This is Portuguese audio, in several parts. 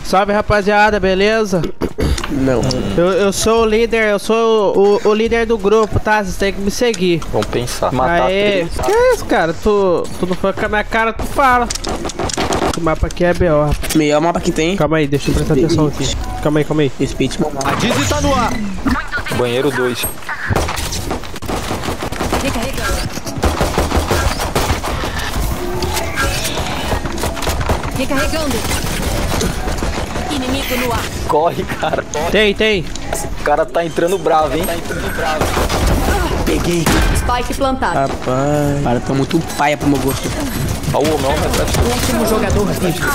Salve, rapaziada, beleza? Não. Eu sou o líder, eu sou o líder do grupo, tá? Vocês têm que me seguir. Vamos pensar. Matar Aê, três. que é isso, cara? Tu não foi com a minha cara, tu fala. Esse mapa aqui é B.O., rapaz. Melhor mapa que tem. Calma aí, deixa eu prestar atenção aqui. Calma aí. Respeite meu mapa. A Dizzy tá no ar. Banheiro 2. Recarregando. Inimigo no ar. Corre, cara. Tem. O cara tá entrando bravo, hein? Peguei. Spike plantado. Rapaz. Cara, tá muito paia pro meu gosto. Ó, o homem, Último jogador vivo.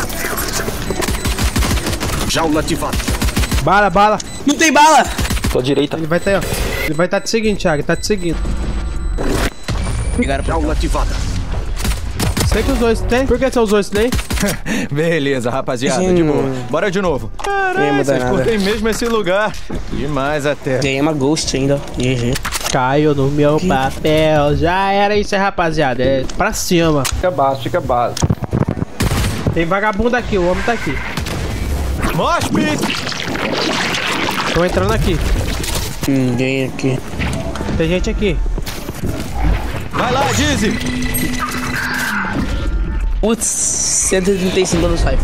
Jaula ativada. Bala. Não tem bala! Tua direita. Ele vai estar aí, ó. Ele vai estar te seguindo, Thiago. Ele tá te seguindo. Pegaram pra Jaula ativada. Sei que os dois tem. Por que são os dois tem? Beleza, rapaziada, de boa. Bora de novo. Caralho, vocês curtem mesmo esse lugar. Demais até. Ganhei uma ghost ainda. GG. Caiu no meu papel. Já era isso aí, rapaziada. É pra cima. Fica base. Tem vagabundo aqui, o homem tá aqui. Mosh pit. Tô entrando aqui. Ninguém aqui. Tem gente aqui. Vai lá, Dizzy. Putz, 135 no Cypher.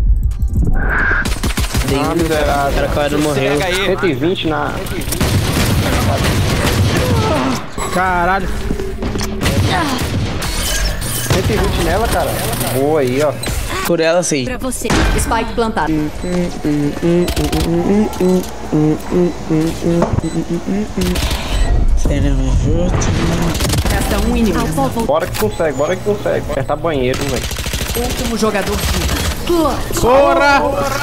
O cara quase morreu. Pega aí. 120 na... Caralho. 120 nela, cara. Boa aí, ó. Por ela, sei. Pra você. Spike plantado. Resta um inimigo. Bora que consegue. Apertar banheiro, velho. Último jogador vivo. Corra!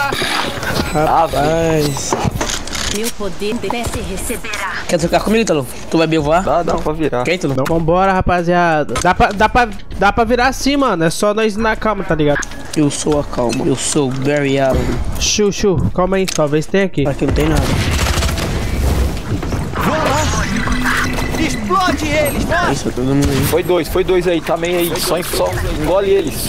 Rapaz. Meu poder desce e receberá. Quer trocar comigo, Italo? Tu vai me voar? Dá pra virar. Quer, Italo? Vambora, rapaziada. Dá pra virar assim, mano. É só nós ir na calma, tá ligado? Eu sou a calma. Eu sou o Barry Allen. Chu. Calma aí. Talvez tenha aqui. Aqui não tem nada. Explode eles, vai. Isso, todo mundo aí. Foi dois aí, tá meio aí. Só engole eles.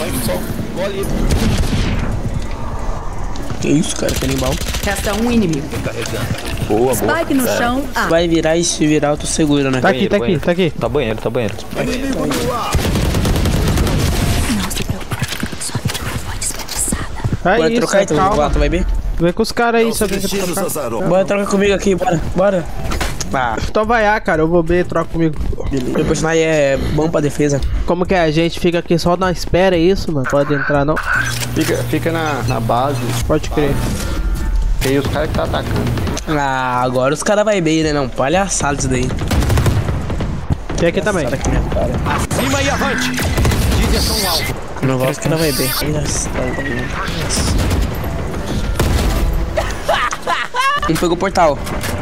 Que isso, cara? Canibal. Resta um inimigo. Boa. Spike no chão. A. Vai virar e se virar, eu tô seguro, né? Tá aqui. Tá banheiro. Inimigo no ar. Não se preocupe. Sua vida não foi desperdiçada. É Bora isso, trocar, Italo? calma. Tu vai ver? Vem com os caras aí, sabe que trocar. Bora trocar comigo aqui, bora. Ah, Então vai A, cara. Eu vou B, troca comigo. meu personagem é bom pra defesa. Como que é? A gente fica aqui só na espera, é isso, mano? Pode entrar, não? Fica na base. Pode crer. Tem os caras que tá atacando. Ah, agora os caras vai bem, né? Não, palhaçada isso daí. Tem aqui também. Aqui, minha cara. Acima e avante. Direção alvo. Não gosto que ela vai bem. Palhaçada, né? Pegou o portal.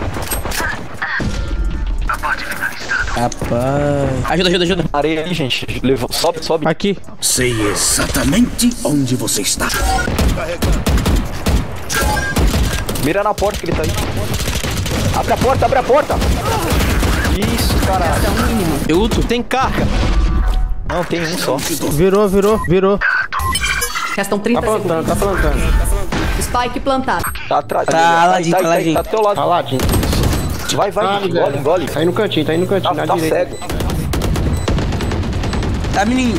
Rapaz. Ajuda. Areia aí, gente. Sobe. Aqui. Sei exatamente onde você está. Mira na porta que ele tá aí. Abre a porta. Isso, caralho. Eu luto. Tem carga. Não, tem um só. Virou. Restam 30 segundos. Tá plantando. Spike plantado. Tá atrás. Tá ladinho. Tá do teu lado. Tá ladinho. Vai, engole. Tá aí no cantinho, na Tá direita. cego. Tá, menino.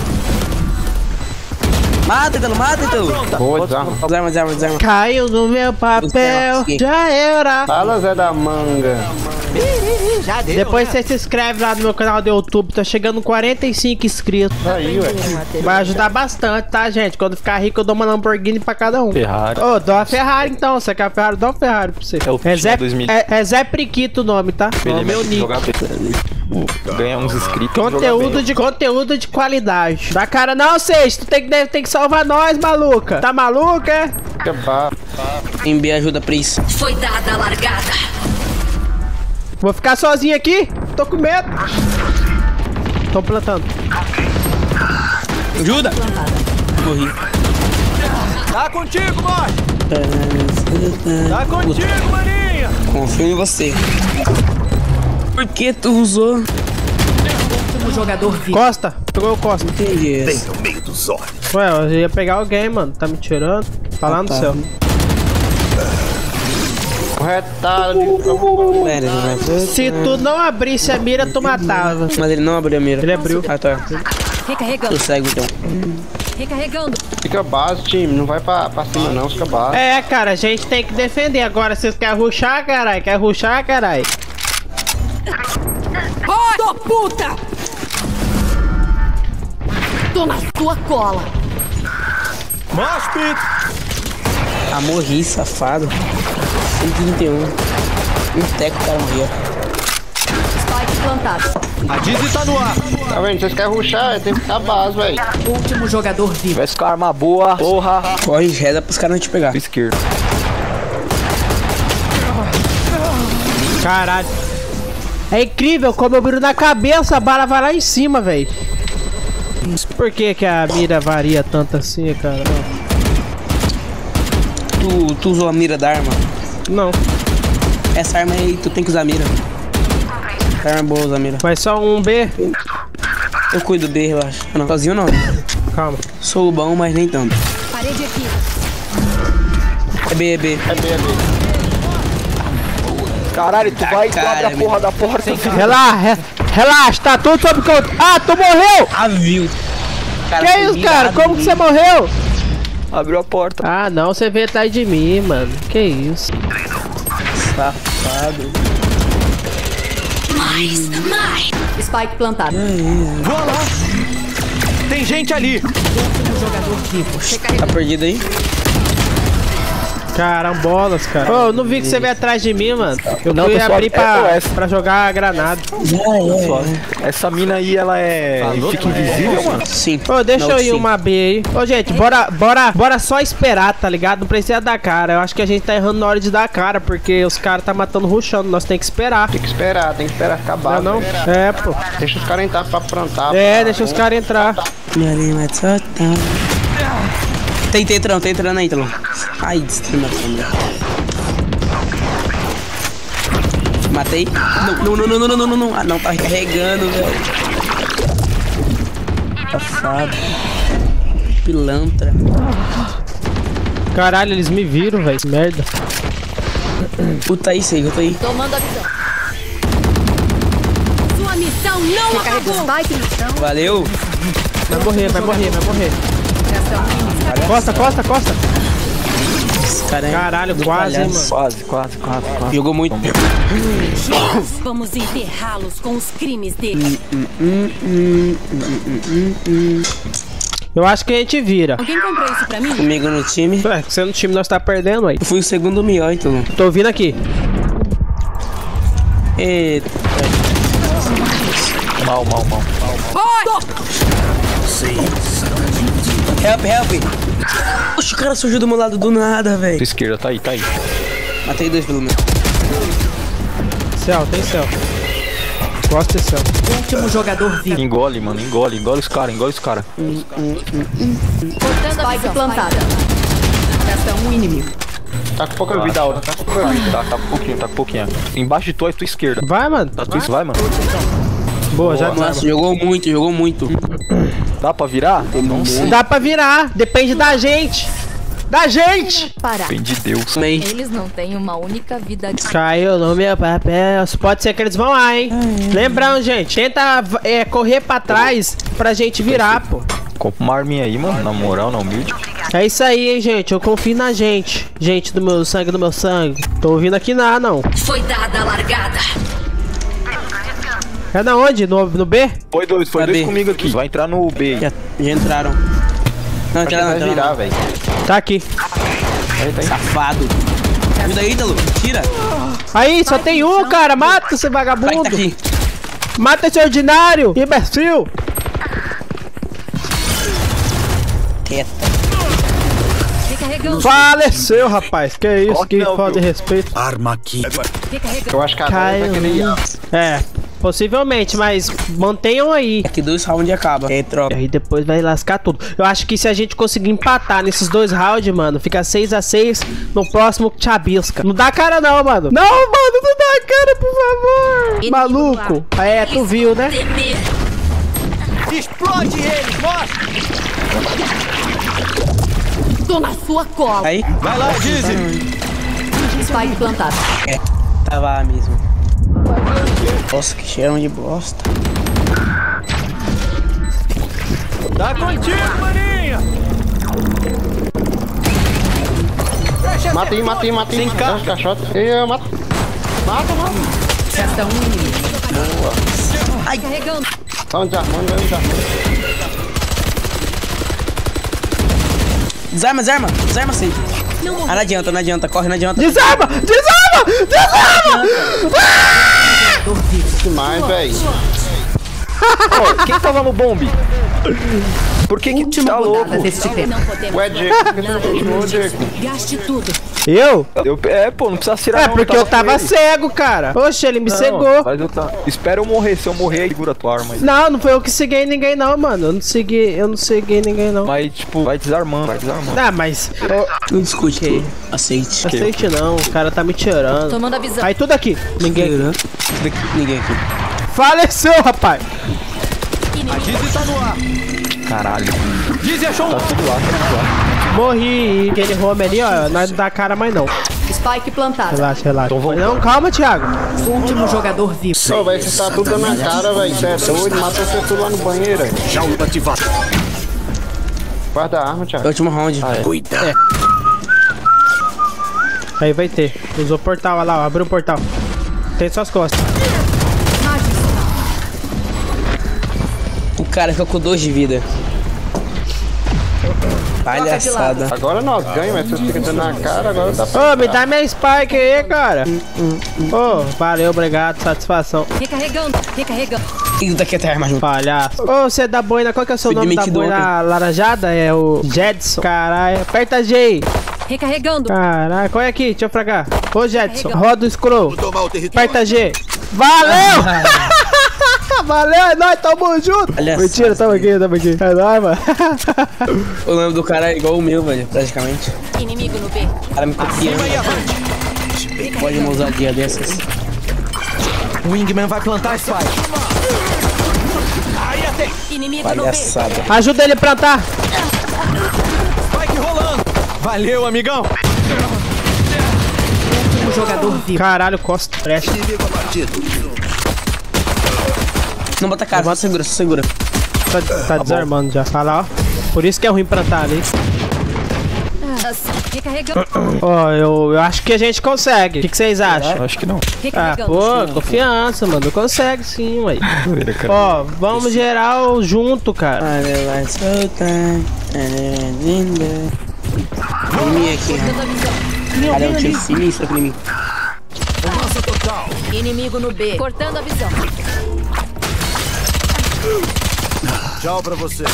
Mata, Italo. Boa, desarma. Desarma. Caiu no meu papel. Já era. Fala, Zé da Manga. Já deu. Depois você se inscreve lá no meu canal do YouTube. Tá chegando 45 inscritos. Aí, ué. Vai ajudar bastante, tá, gente? Quando ficar rico, eu dou uma Lamborghini pra cada um. Ferrari. Ô, dou uma Ferrari então. Você quer a Ferrari? Dá uma Ferrari pra você. É o Zé, 2000. é Zé Priquito o nome, tá? É o meu nick. Jogar ganha uns inscritos. Conteúdo de qualidade. Da cara, não, Seixo. Tu tem que salvar nós, maluca. Tá maluca, é? Em B ajuda pra isso. Foi dada a largada. Vou ficar sozinho aqui? Tô com medo. Tô plantando. Ajuda! Morri. Tá contigo, Mosh. Tá contigo, maninha. Confio em você. Por que tu usou? Último jogador vivo. Costa. Pegou o Costa. Entendi. Bem no meio dos olhos. Ué, eu ia pegar alguém, mano. Tá me tirando? Tá lá no céu. Corretado. Velho, ele vai... Se tu não abrisse a mira, tu matava. Mas ele não abriu a mira. Ele abriu. Ah, tá. Recarregando. Tô cego, então. Recarregando. Fica base, time. Não vai pra cima, não. Fica base. É, cara, a gente tem que defender. Agora, vocês querem rushar, caralho? Quer rushar, caralho? Tô puta! Tô na sua cola. Moshpit! Ah, morri, safado. 131. Um teco, cara, morria. Spike plantado. A Dizzy tá no ar. Tá vendo? Vocês querem rushar, tem que ficar base, velho. Último jogador vivo. Vai ficar arma boa, porra. Corre, reza pros caras não te pegar. Esquerda. Caralho. É incrível como eu miro na cabeça, a bala vai lá em cima, velho. Por que que a mira varia tanto assim, cara? Tu usou a mira da arma? Não. Essa arma aí, tu tem que usar a mira. Essa arma é boa usar a mira. Mas só um B? Eu cuido do B, relaxa. Não, sozinho não. Calma. Sou bom, mas nem tanto. Parede aqui. É B, é B. Caralho, tu vai e tu abre a porra da porta. Relaxa, tá tudo sob controle. Ah, tu morreu! Ah, viu? Cara, Que isso, cara? Como que você morreu? Abriu a porta. Ah, não, você veio atrás de mim, mano. Que isso? Safado. Spike plantado. Vou lá. Tem gente ali. Último jogador vivo. Tá perdido aí? Carambolas, cara. Ô, eu não vi que você veio atrás de mim, mano. Eu Não, fui pessoal, abrir pra jogar granada. Essa mina aí, ela fica invisível, mano. Sim. Ô, deixa Não, eu ir sim. uma B aí. Ô, gente, bora só esperar, tá ligado? Não precisa dar cara. Eu acho que a gente tá errando na hora de dar cara, porque os caras tá matando rushando. Nós tem que esperar. Tem que esperar acabar. Não é não? É, pô. Deixa os caras entrar pra plantar. É, deixa os caras entrar. Tem entrando aí, Talon. Ai, destruiu a câmera. Matei. Não. Ah, não, tá recarregando, velho. Safado. Pilantra. Caralho, eles me viram, velho. Merda. Puta aí, sei, eu tô aí. Tomando a visão. Sua missão não acabou. Spike no chão. Valeu. Vai morrer. Costa. Esse cara é Caralho, quase, hein, mano. Quase. Jogou muito. Vamos enterrá-los com os crimes dele. Eu acho que a gente vira. Alguém comprou isso pra mim? Comigo no time. Ué, você no time nós tá perdendo aí. Eu fui o segundo melhor, então. Tô ouvindo aqui. Eita. Mal. Help. Oxe, o cara surgiu do meu lado do nada, velho. Esquerda, tá aí. Matei 2 pelo menos. Céu, tem céu. Gosto de céu. Último jogador vivo. Engole, mano, engole os caras. Cortando a visão. Plantada. Resta um inimigo. Tá com pouca vida, Aura. Tá com pouca vida. Tá com pouquinho. Embaixo de tu é tua esquerda. Vai, mano. Vai, mano. Boa, já Nossa, jogou muito. Dá pra virar? Não sei. dá pra virar. Depende da gente. Parar. Depende de Deus. Eles não têm uma única vida de... Caiu no meu papel. Pode ser que eles vão lá, hein? Lembrando, gente. Tenta correr pra trás pra gente virar, pô. Compra uma arminha aí, mano. Na moral, na humilde. É isso aí, hein, gente. Eu confio na gente. Gente do meu sangue. Tô ouvindo aqui nada, não. Foi dada a largada. É da onde? No B? Foi dois B. comigo aqui. Vai entrar no B. Já entraram. Não, Vai virar, velho. Tá aqui. Safado. Ajuda aí, Ítalo. Tira. Aí, só tem um, cara. Mata esse vagabundo. Tá aqui. Mata esse ordinário. Imbecil. Quieta. Faleceu, rapaz. Que isso, Corre que não, falta de viu? respeito. Arma aqui. Eu acho que a Caiu. vai querer ir. É, possivelmente, mas mantenham aí. Aqui 2 rounds acaba. É, troca. E aí depois vai lascar tudo. Eu acho que se a gente conseguir empatar nesses 2 rounds, mano, fica 6-6, no próximo chabisca. Não dá cara não, mano. Não, mano, não dá cara, por favor. Maluco. É, tu viu, né? Explode ele, mostra! Tô na sua cola. Aí. Vai lá, Dizzy. Spike plantado. É, tava lá mesmo. Nossa, que cheirão de bosta. Tá contigo, maninha. Matei. Sem cá. Caixote. Eu mato. Mata. Resta um inimigo. Boa. Ai, carregando. Tá um desarmando. Desarma sim. Ah, não adianta, corre, não adianta. Desarma! Demais, velho. Ô, quem tava no bombe? Por que tá louco? Deste tempo. Não podemos. Ué, Diego, por que você não continuou, Diego? Gaste tudo. Eu? Pô, não precisa tirar É não, porque eu tava com ele. cego, cara. Oxe, ele me Não, cegou. Mas eu tá... Espera eu morrer, se eu morrer, aí segura a tua arma aí. Não foi eu que ceguei ninguém não, mano. Eu não ceguei ninguém não. Mas, tipo, vai desarmando. Ah, mas... Não discute aí. Aceite. Aceite não, o cara tá me tirando. Tomando a visão. Aí tudo aqui. Ninguém. Ninguém aqui. Faleceu, rapaz. A Dizzy tá no ar. Caralho. Dizzy achou um. Tá tudo lá. Morri. Aquele home ali, ó. Não dá cara mais não. Spike plantado. Relaxa. voltando. Não, calma, Thiago. Último jogador vivo. Ô, velho, você tá tudo na cara, velho. Você é doido, matou você tudo lá no banheiro, velho. Já ativado. Guarda a arma, Thiago. Último round. Cuidado. Aí vai ter. Usou o portal, olha lá, ó. Abriu o portal. Tem suas costas. O cara ficou com 2 de vida. Palhaçada. Agora nós ganhamos, mas vocês ficam dando na cara, agora dá pra... Ô, me dá minha spike aí, cara. Ô, valeu, obrigado, satisfação. Recarregando. E daqui até a arma junto. Palhaço. Ô, você é da boina, qual que é o seu Fui nome da demitido boina laranjada? É o Jedson. Caralho, aperta G aí. Recarregando. Caralho, qual é aqui? Deixa eu fragar. Ô, Jedson, roda o scroll. Tomar o território. Aperta G. Valeu! Valeu, é nóis, tamo junto. Olha Mentira, só. tamo aqui. É nóis, mano. O nome do cara é igual o meu, velho, praticamente. Inimigo no B. O cara me copiando. Pode uma ousadia dessas. O Wingman vai plantar a Spike. Inimigo no B. Palhaçada. Ajuda ele a plantar. Spike rolando. Valeu, amigão. Último jogador vivo. Caralho, Costa, presta. Inimigo abatido. Não bota a cara, só segura. Tá desarmando já. Olha lá, ó. Por isso que é ruim plantar ali. Recarregando. Ó, eu acho que a gente consegue. O que vocês acham? Acho que não. Ah, Recarregando. pô, confiança, mano. Consegue sim, ué. Ó, vamos geral junto, cara. Olha, vai soltar. É linda. Inimigo aqui. Dando a visão. Cara, é um tiro sinistro aqui em mim. Inimigo no B. Cortando a visão. Tchau pra você.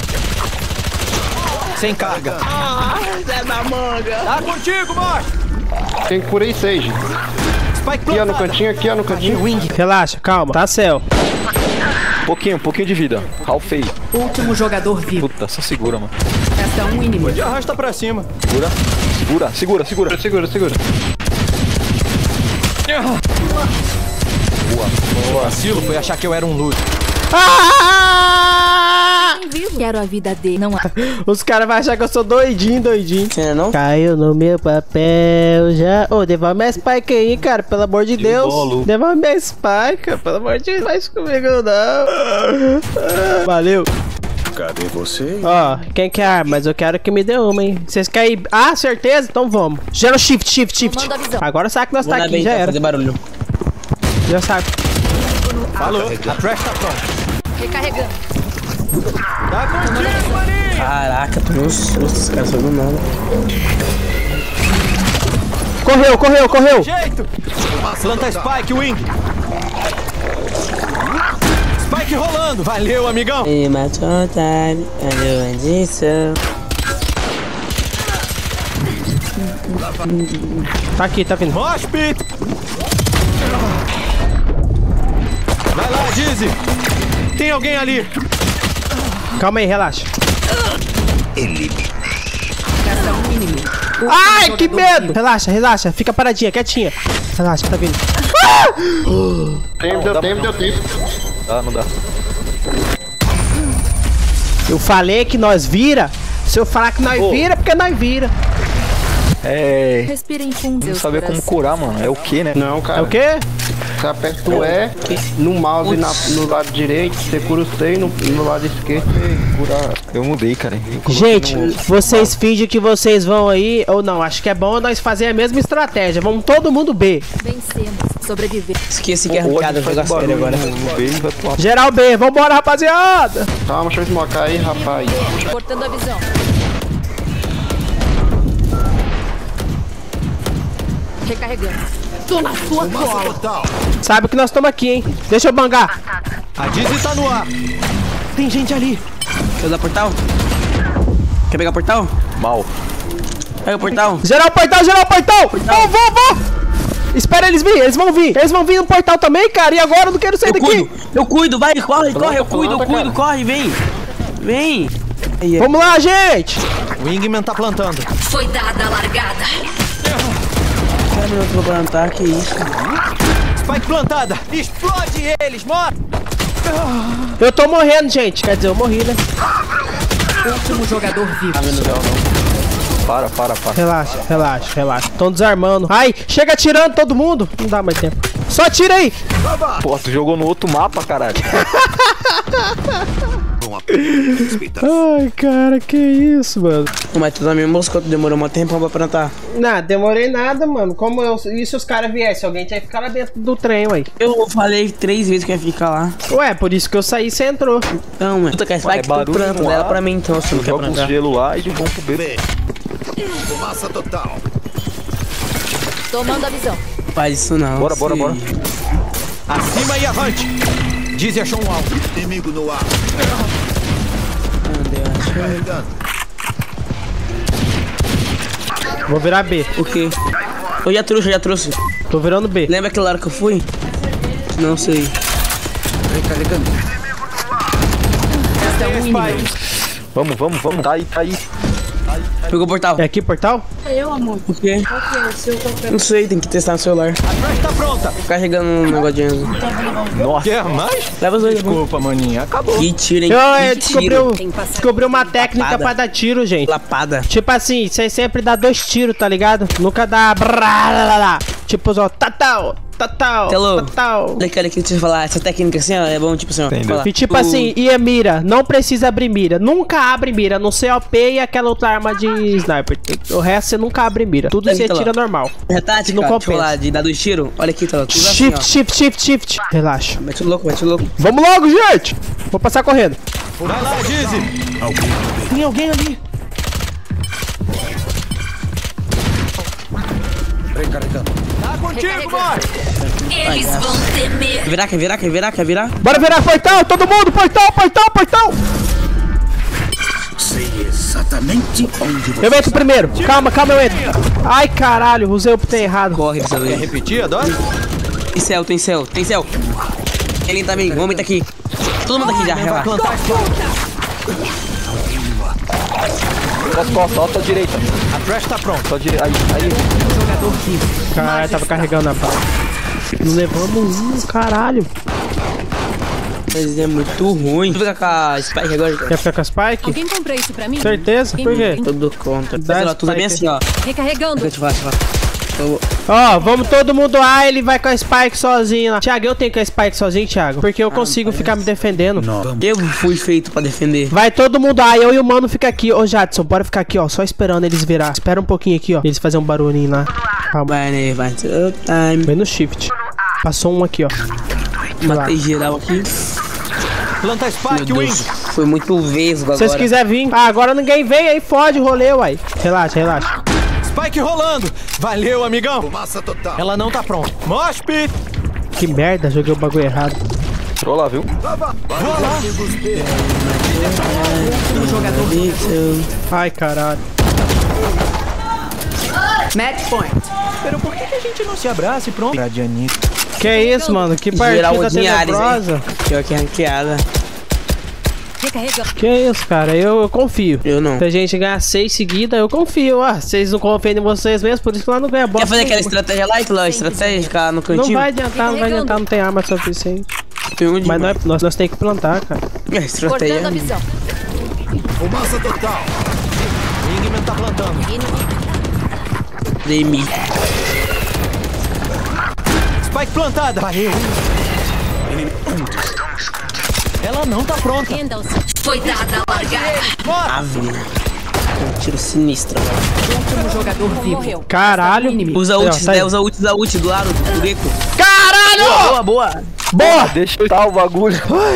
Sem carga. Zé da manga. Tá contigo, Mark. Tem que curar aí, Sage. Spike Aqui, ó, no plantada. cantinho. Relaxa, calma. Tá céu. Um pouquinho de vida. Ralfei. Último jogador vivo. Puta, só segura, mano. Resta um inimigo. E arrasta pra cima. Segura. O vacilo foi achar que eu era um loot. Quero a vida dele. Não há. Os caras vão achar que eu sou doidinho. Você não? Caiu no meu papel já. Ô, devolve minha spike aí, cara. Pelo amor de Deus. bolo. Devolve minha spike, cara. Pelo amor de Deus. Não faz comigo, não. Valeu. Cadê você? Ó, quem quer arma? Mas eu quero que me dê uma, hein. Vocês querem... Ah, certeza? Então vamos. Gera o shift. Comando a visão. Agora sabe que nós Vou tá na aqui, bem, já tá era. fazer barulho. Já sabe. Falou. A trash tá pronta. Recarregando. Tá contigo, maninho. Caraca, tomei um susto, esse cara saiu do nada. Correu. Jeito. Planta Spike, Wing. Spike rolando. Valeu, amigão. Ele matou o time, olhou a disso. Tá aqui, tá vindo. Mosh pit. Vai lá, Dizzy. Tem alguém ali. Calma aí, relaxa. Resta um inimigo. Ai, que medo. Relaxa. Fica paradinha, quietinha. Relaxa, tá vindo. Deu tempo. Não dá. Eu falei que nós vira Se eu falar que nós vira, é porque nós vira. É. Respirem fundo. Não saber como curar, mano. É o que, né? Não, cara. É o quê? Você aperta o E no mouse no lado direito, você cura o C e no lado esquerdo você cura. Eu mudei, cara. Gente, vocês fingem que vocês vão aí, ou não, acho que é bom nós fazer a mesma estratégia. Vamos todo mundo B. Vencemos. Sobreviver. Esqueci que é arrancada, jogar sério agora. No B e vai pro lado. Geral B, vambora, rapaziada. Calma, deixa eu esmocar aí, rapaz. Cortando a visão. Recarregando. Tô na sua cola. Sabe que nós estamos aqui, hein? Deixa eu bangar. A Dizzy tá no ar. Tem gente ali. Quer usar portal? Quer pegar portal? Mal. Pega o portal. Geral portal, geral portal. Vou. Espera eles virem, eles vão vir. Eles vão vir no portal também, cara. E agora eu não quero sair daqui. Eu cuido, vai, corre, eu cuido, corre, vem. Vem. Aí, Vamos lá, gente. O Wingman tá plantando. Foi dada a largada. Cara, meu, eu vou plantar, que isso? Spike plantada. Explode eles, morre. Eu tô morrendo, gente. Quer dizer, eu morri, né? Último jogador vivo. Tá vendo, não? Para. Relaxa. Tão desarmando. Ai, chega atirando todo mundo. Não dá mais tempo. Só atira aí. Pô, tu jogou no outro mapa, caralho. Ai, cara, que isso, mano. Mas tu também moscou, tu demorou um tempo pra plantar. Não, demorei nada, mano. Como eu... E se os caras viessem? Alguém tinha que ficar lá dentro do trem, ué. Eu falei 3 vezes que ia ficar lá. Ué, por isso que eu saí e você entrou. Não, mano. Tu quer spike, tu planta dela pra mim, então, se não quer Joga um plantar. gelo lá e de bom pro B. Fumaça total. Tomando a visão. Faz isso não. Bora. Acima e avante. Dizzy achou um alvo. Inimigo no ar. Carregando. Vou virar B. O quê? Eu já trouxe. Tô virando B. Lembra aquela hora que eu fui? Não sei. Recarregando. Vamos. Tá aí. Pegou o portal. É aqui, portal? Eu, amor. O quê? Qual que é o seu papel? Não sei, tem que testar no celular. A Trash tá pronta. Carregando um negócio de Enzo. Quer mais? Leva os dois. Desculpa, maninha. Acabou. Que tiro, hein? Eu Que tiro. descobri uma técnica Lapada. pra dar tiro, gente. Lapada. Tipo assim, você sempre dá 2 tiros, tá ligado? Nunca dá... Tipo, só... Tatal. Olha aqui, deixa eu falar. Essa técnica assim, ó, é bom, tipo assim, ó. Entendeu? E tipo assim, e a mira, não precisa abrir mira. Nunca abre mira, no COP e aquela outra arma de sniper. O resto você nunca abre mira. Tudo você tira normal. É tática, Não deixa eu compensa. falar, de dar 2 tiros. Olha aqui, tá. Tudo assim, ó. Shift. Relaxa. Mete o louco. Vamos logo, gente. Vou passar correndo. Vai lá, Dizzy. Tem alguém ali. Recarregando. Tá contigo, boy. Eles vão temer. Quer virar? Bora virar portal, todo mundo. Portal. Sei exatamente onde você Eu entro primeiro. Calma, eu entro. Ai, caralho, usei o botão errado. Corre dessa Quer vez. repetir a dose? Tem céu. Ele tá vindo, o homem tá aqui. Todo mundo aqui já, Vai relaxa. plantar Costas, ó, tua direita. A Trash tá pronta. Tua direita. Aí. Caralho, tava carregando a bala. Não levamos caralho. Mas é muito ruim. Tu fica com a Spike agora? Quer ficar com a Spike? Alguém compra isso pra mim? Certeza? Por quê? Tudo contra. Dá Tu usa bem Spike. assim, ó. Recarregando. Deixa eu te falar. Ó, vamos todo mundo A, ele vai com a Spike sozinho lá. Thiago, eu tenho com a Spike sozinho, Thiago. Porque eu consigo ficar me defendendo. Eu fui feito pra defender. Vai todo mundo A, eu e o mano fica aqui. Ô, Jadson, bora ficar aqui, ó. Só esperando eles virar. Espera um pouquinho aqui, ó. Eles fazem um barulhinho lá. Calma. Vai, né? Vai. Time. Vem no shift. Passou um aqui, ó. Matei geral aqui. Planta Meu Spike, Wing. Deus. Foi muito vesgo agora. Se vocês quiserem vir. Ah, agora ninguém vem aí, fode o rolê, uai. Relaxa. Spike rolando. Valeu, amigão. Fumaça total. Ela não tá pronta. Mosh pit. Que merda, joguei o bagulho errado. Entrou lá, viu? Ai, caralho. Match point. Pero por que a gente não se abraça e pronto? Radianito. Que isso, mano? Que Geral partida de Ares, tenebrosa. Pior que ranqueada. Recarregando. Que isso, cara? Eu confio. Eu não. Se a gente ganhar 6 seguidas, eu confio. Ah, vocês não confiam em vocês mesmos, por isso que lá não ganha bosta. Quer fazer aquela nenhuma. estratégia lá, Italo? Estratégia, ficar no Não cantinho? vai adiantar, não tem arma suficiente. Tem onde? Mas nós temos que plantar, cara. É, estratégia. Cortando a visão. Fumaça total. Wingman tá plantando. Demi. Spike plantada. Valeu. Ela não tá pronta. Foi dada a largada. Ave. Um tiro sinistro agora. Último jogador vivo. Caralho. Usa Não, ult, tá aí. né? Usa ult do lado do Gecko. Caralho! Boa, boa. Boa! Deixa eu dar o bagulho.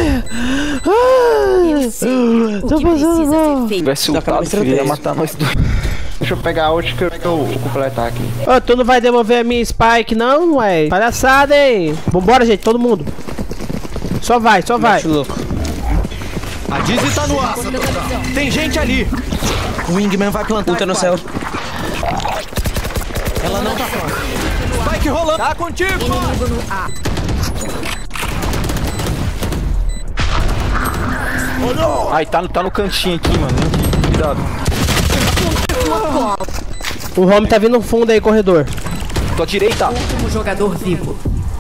Eu sei o Tô que passando precisa mal. ser feito. Tivesse Dá pra ultado, filho, ia estratégia. matar nós dois. Deixa eu pegar a ult que eu vou completar aqui. Ô, tu não vai devolver a minha Spike não, ué? Palhaçada, hein? Vambora, gente, todo mundo. Só vai, só vai. Mete o louco. A Dizzy tá no ar. Tem gente ali. O Wingman vai plantar. Ulta no céu. Ela não tá pronta. Spike rolando. Tá contigo, mano. Inimigo no A. Ai, tá no cantinho aqui, mano. Cuidado. O home tá vindo no fundo aí, corredor. Tua direita. Último jogador vivo.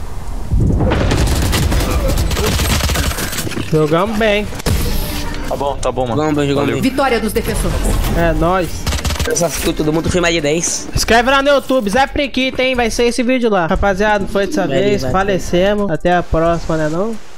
Jogamos bem. Tá bom, mano. Jogamos bem, jogamos bem. Vitória dos defensores. É, nóis. Essa skill todo mundo foi mais de 10. Inscreve lá no YouTube, Zé Priquita, hein? Vai ser esse vídeo lá. Rapaziada, não foi dessa vez. vai. Falecemos. Até a próxima, né não?